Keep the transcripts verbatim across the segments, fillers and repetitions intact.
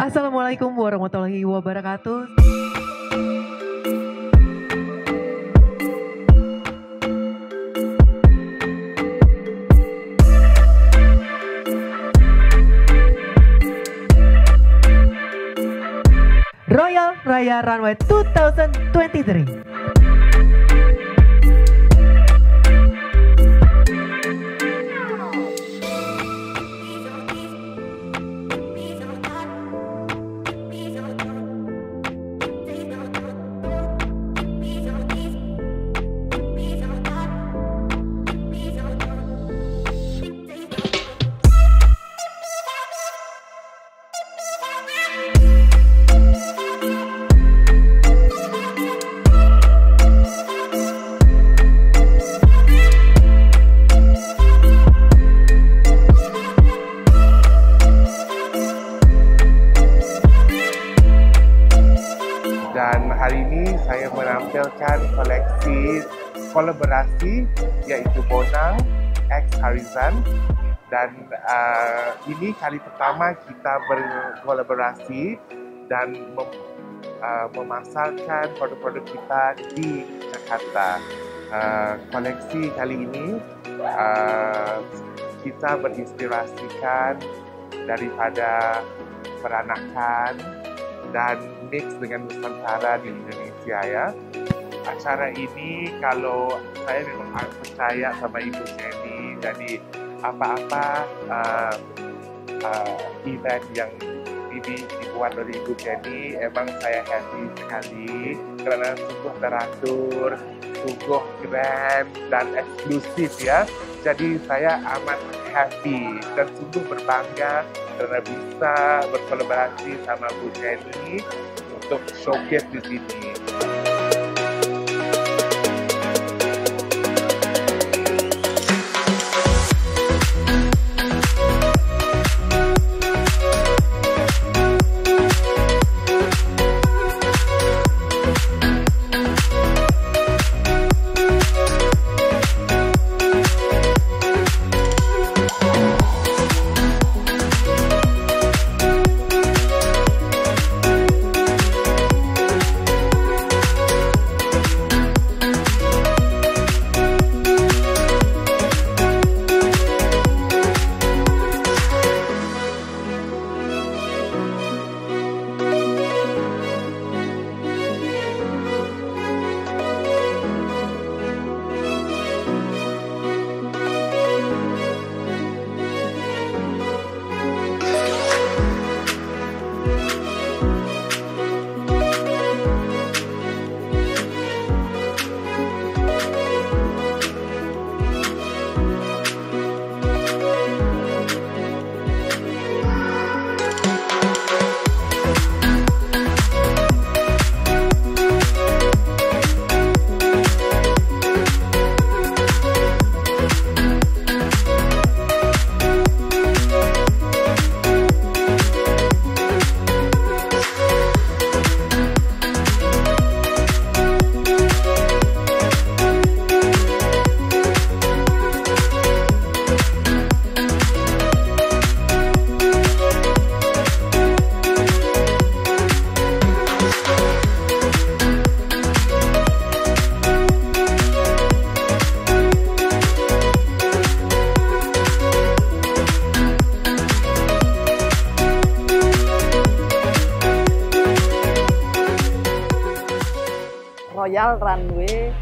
Assalamualaikum warahmatullahi wabarakatuh. Royal Raya Runway dua ribu dua puluh tiga. Dan hari ini saya menampilkan koleksi kolaborasi yaitu Bonang X Harizan, dan uh, ini kali pertama kita berkolaborasi dan mem, uh, memasarkan produk-produk kita di Jakarta. Uh, koleksi kali ini uh, kita berinspirasikan daripada peranakan dan mix dengan Nusantara di Indonesia ya. Acara ini kalau saya memang percaya sama Ibu Jenny, jadi apa-apa uh, uh, event yang dibuat oleh Ibu Jenny, emang saya happy sekali karena sungguh teratur, sungguh keren dan eksklusif ya. Jadi saya amat happy dan sungguh berbangga karena bisa berkolaborasi sama Bu Jenny untuk showcase di sini. Royal Runway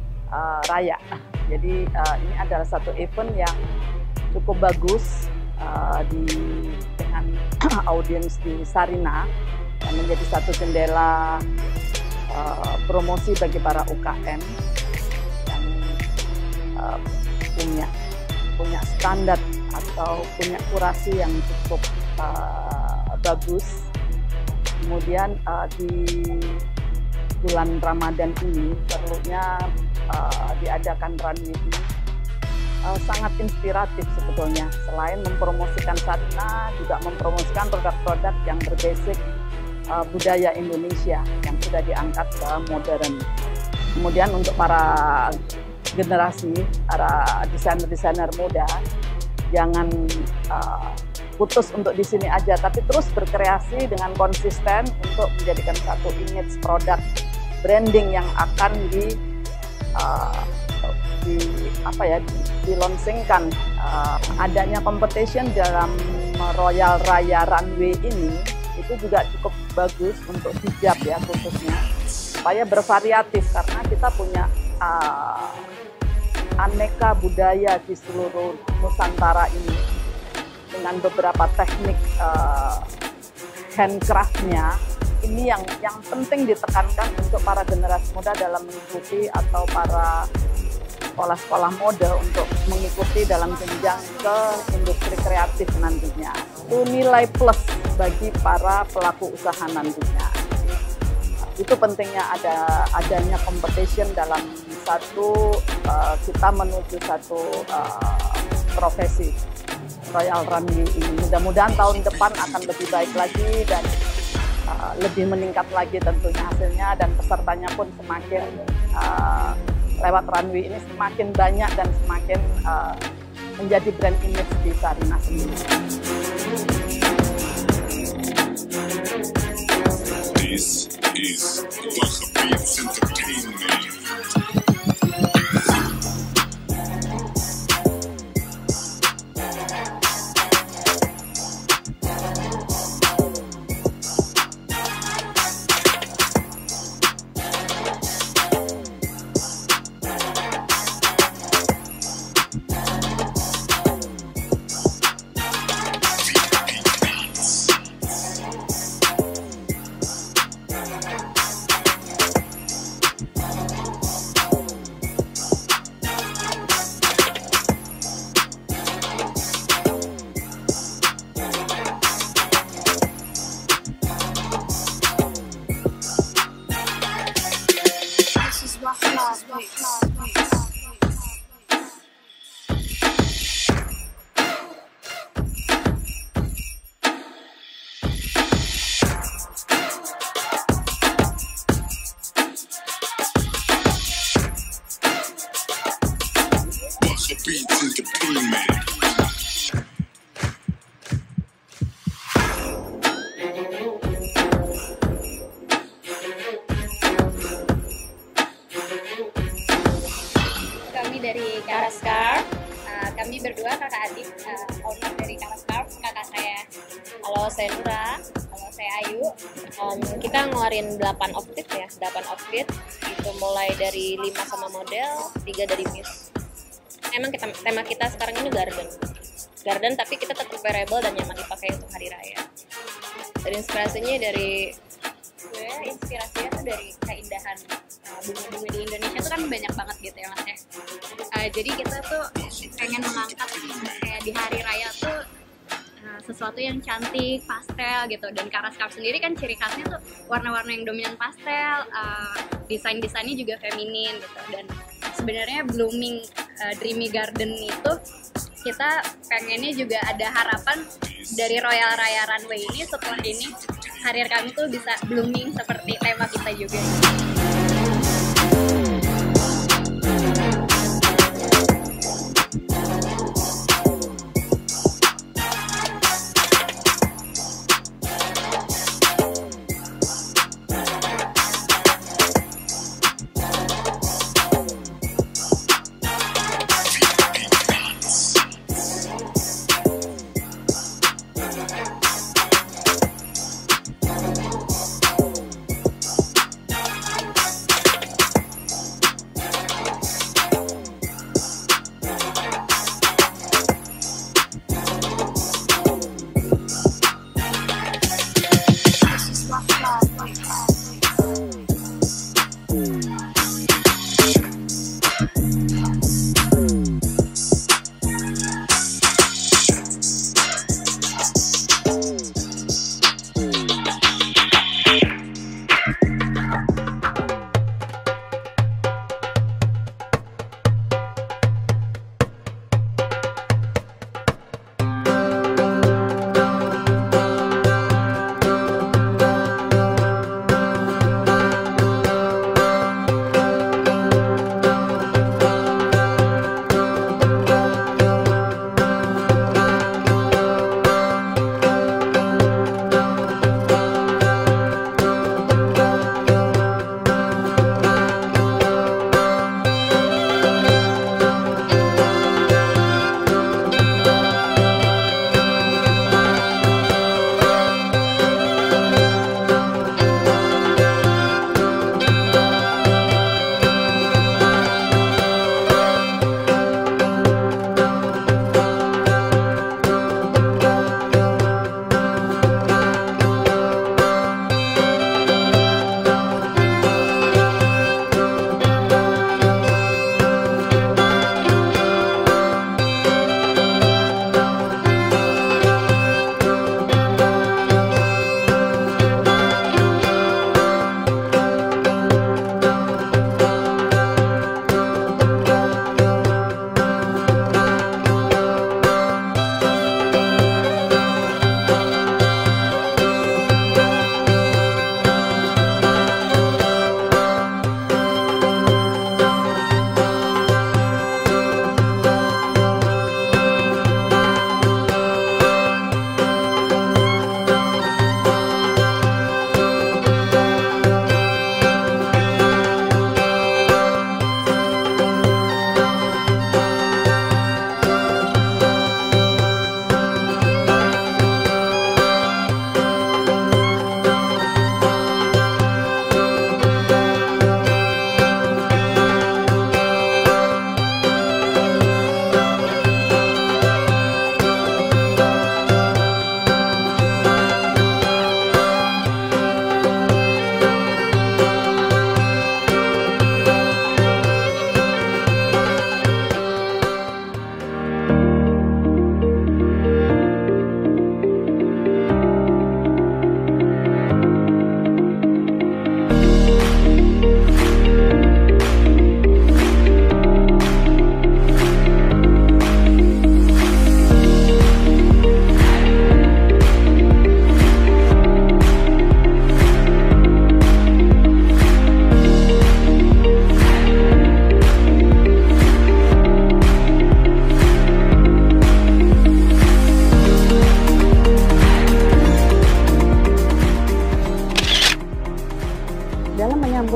uh, Raya. Jadi uh, ini adalah satu event yang cukup bagus uh, di dengan audiens di Sarina, dan menjadi satu jendela uh, promosi bagi para U K M yang uh, punya punya standar atau punya kurasi yang cukup uh, bagus. Kemudian uh, di bulan Ramadan ini perlunya uh, diadakan runway ini uh, sangat inspiratif sebetulnya. Selain mempromosikan Sarina, juga mempromosikan produk-produk yang berbasic uh, budaya Indonesia yang sudah diangkat ke modern. Kemudian untuk para generasi, para desainer-desainer muda, jangan uh, putus untuk di sini aja, tapi terus berkreasi dengan konsisten untuk menjadikan satu image produk branding yang akan di uh, di apa ya dilaunchingkan. Uh, adanya competition dalam Royal Raya Runway ini itu juga cukup bagus untuk hijab ya khususnya, supaya bervariatif karena kita punya uh, aneka budaya di seluruh Nusantara ini dengan beberapa teknik uh, handcraftnya. Ini yang yang penting ditekankan untuk para generasi muda dalam mengikuti atau para sekolah-sekolah mode untuk mengikuti dalam jenjang ke industri kreatif nantinya. Itu nilai plus bagi para pelaku usaha nantinya. Itu pentingnya ada adanya competition dalam satu uh, kita menuju satu uh, profesi Royal Runway ini. Mudah-mudahan tahun depan akan lebih baik lagi dan uh, lebih meningkat lagi tentunya hasilnya, dan pesertanya pun semakin uh, lewat runway ini semakin banyak dan semakin uh, menjadi brand image di Sarinah sendiri. This is Wakabeats Entertainment. Wakabeats Entertainment. Kami dari Karaskar, uh, kami berdua kakak adik, uh, owner dari Karaskar, kakak saya. Halo, saya Nura. Halo, saya Ayu. Um, kita ngeluarin delapan outfit ya, delapan outfit. Itu mulai dari lima sama model, tiga dari Muse. Emang kita, tema kita sekarang ini garden. Garden tapi kita tetap wearable dan nyaman dipakai untuk hari raya. Dan inspirasinya dari, sebenarnya inspirasinya tuh dari keindahan uh, bumi-bumi di Indonesia tuh kan banyak banget gitu ya mas ya. Uh, jadi kita tuh pengen mengangkat kayak di hari raya tuh uh, sesuatu yang cantik, pastel gitu. Dan Karaskar sendiri kan ciri khasnya tuh warna-warna yang dominan pastel, uh, desain-desainnya juga feminin gitu. Dan sebenarnya blooming uh, dreamy garden itu kita pengennya juga ada harapan dari Royal Raya Runway ini setelah ini karir kami tuh bisa blooming seperti tema kita juga.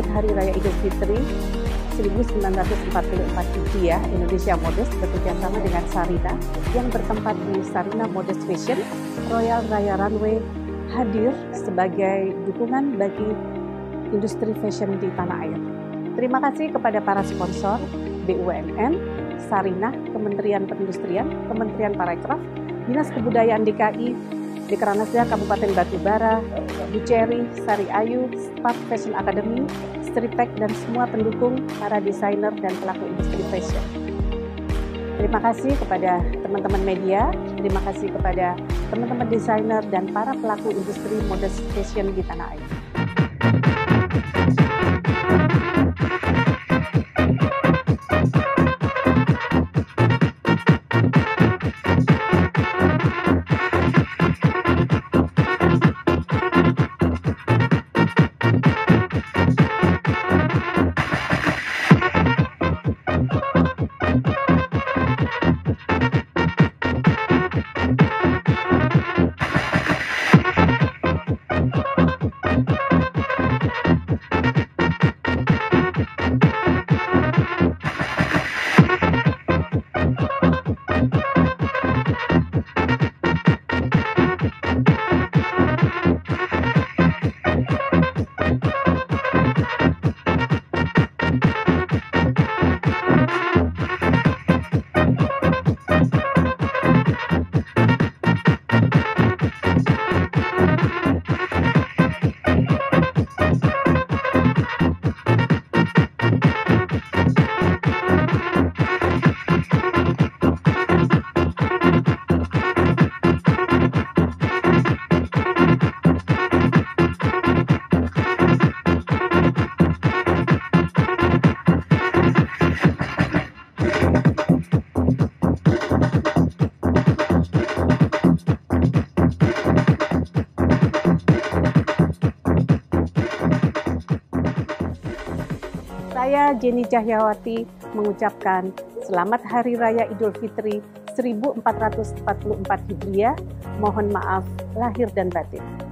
menyambut Hari Raya Idul Fitri seribu sembilan ratus empat puluh empat Hijriah, Indonesia Modest bekerjasama dengan Sarina yang bertempat di Sarina Modest Fashion, Royal Raya Runway hadir sebagai dukungan bagi industri fashion di tanah air. Terima kasih kepada para sponsor, B U M N, Sarina, Kementerian Perindustrian, Kementerian Parekraf, Dinas Kebudayaan D K I, Dekranasda Kabupaten Batubara, Bu Cherry, Sari Ayu, Start Fashion Academy, Streetek, dan semua pendukung, para desainer dan pelaku industri fashion. Terima kasih kepada teman-teman media, terima kasih kepada teman-teman desainer dan para pelaku industri modest fashion di tanah air. Saya Jenny Cahyawati mengucapkan Selamat Hari Raya Idul Fitri seribu empat ratus empat puluh empat Hijriah. Mohon maaf lahir dan batin.